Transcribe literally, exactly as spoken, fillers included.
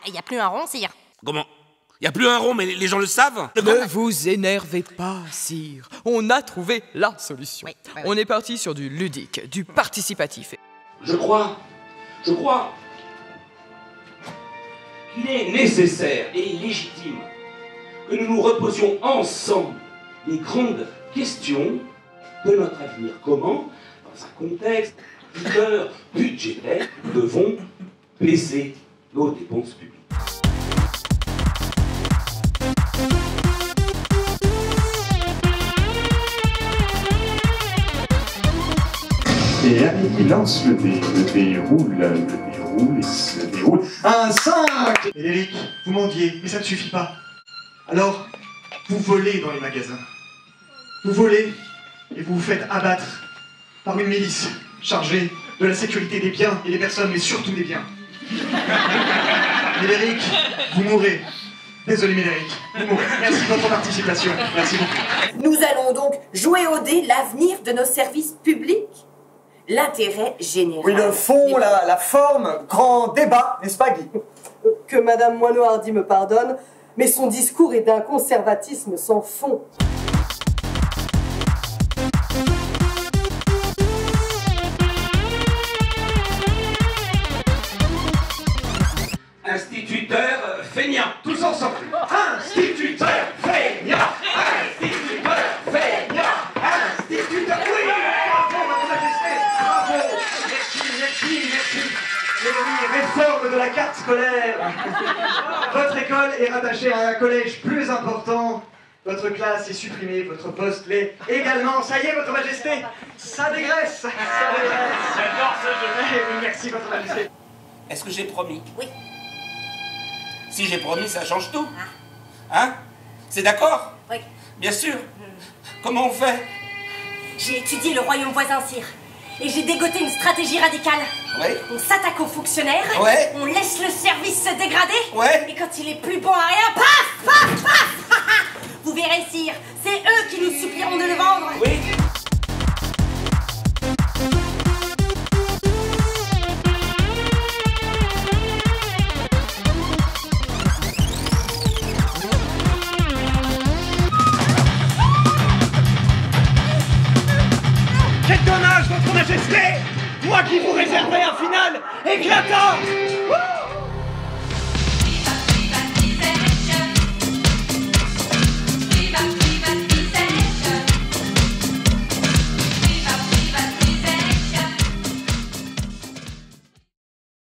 il n'y a plus un rond, sire. Comment? Il n'y a plus un rond, mais les gens le savent? Ne vous énervez pas, sire. On a trouvé la solution. Oui, oui, oui. On est parti sur du ludique, du participatif. Je crois, je crois qu'il est nécessaire et légitime que nous nous reposions ensemble les grandes questions de notre avenir. Comment, dans un contexte budgétaire, budgétaire, nous devons baisser nos dépenses publiques. Et allez, il lance le dé, le dé roule, le dé roule, le dé roule. Un cinq. Eric, vous mendiez, mais ça ne suffit pas. Alors, vous volez dans les magasins. Vous volez et vous vous faites abattre par une milice chargée de la sécurité des biens et des personnes, mais surtout des biens. Médéric, vous mourrez. Désolé Médéric, vous mourrez. Merci de votre participation. Merci beaucoup. Nous allons donc jouer au dé l'avenir de nos services publics. L'intérêt général. Oui, le fond, la, la forme, grand débat, n'est-ce pas, Guy? Que Madame Moineau-Hardy me pardonne, mais son discours est d'un conservatisme sans fond. Instituteur feignant. Tous ensemble. Instituteur feignant. Instituteur feignant. Instituteur. Oui, bravo, Votre Majesté. Bravo. Merci, merci, merci. Et oui, réforme de la carte scolaire. Votre école est rattachée à un collège plus important. Votre classe est supprimée, votre poste l'est également. Ça y est, Votre Majesté, ça dégraisse. Ça dégraisse. J'adore ce jeu. Oui, merci, Votre Majesté. Est-ce que j'ai promis? Oui. Si j'ai promis, ça change tout. Hein? C'est d'accord? Oui. Bien sûr. Comment on fait? J'ai étudié le royaume voisin, sire. Et j'ai dégoté une stratégie radicale. Ouais. On s'attaque aux fonctionnaires. Ouais. On laisse le service se dégrader. Ouais. Et quand il est plus bon à rien, paf, paf, paf. Vous verrez, sire, c'est eux qui nous supplieront de le vendre. Oui. Quel dommage, Votre Majesté! Moi qui vous réservais un final éclatant!